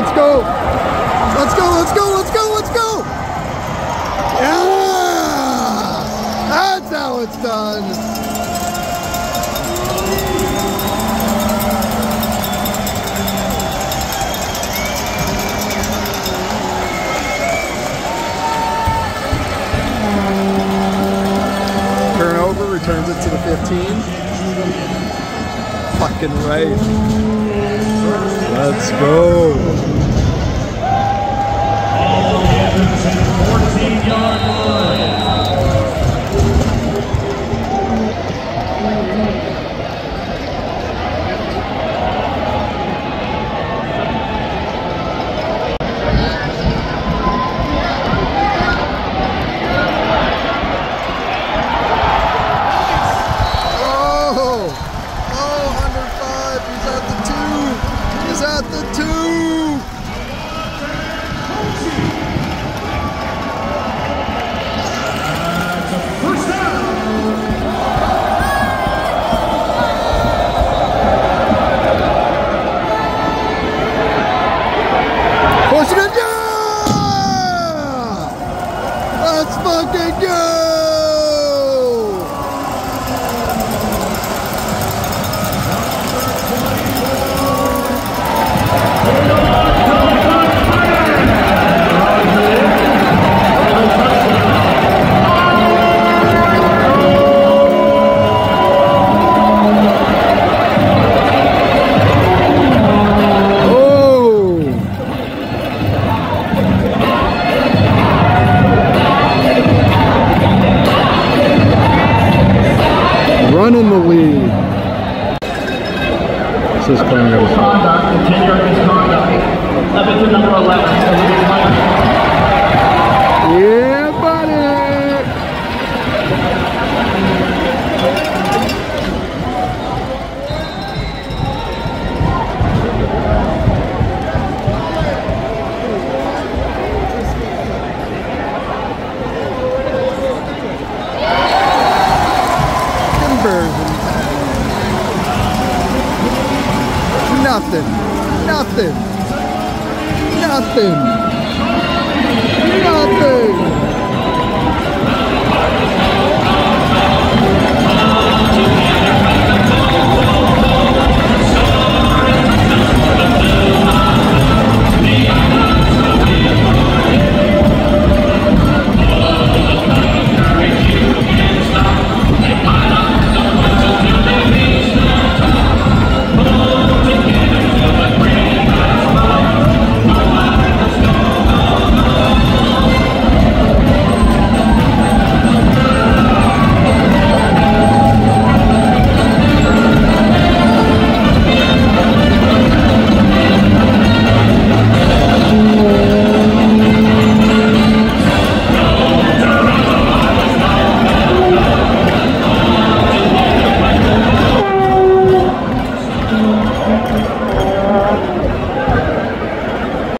Let's go. Let's go, let's go, let's go, let's go. Yeah! That's how it's done. Turnover, returns it to the 15. Fucking right. Let's go. 14-yard line. Running the lead. This is kind of Misconduct, 10-yard misconduct. Edmonton number 11. Yeah, buddy. Nothing. Nothing. Nothing.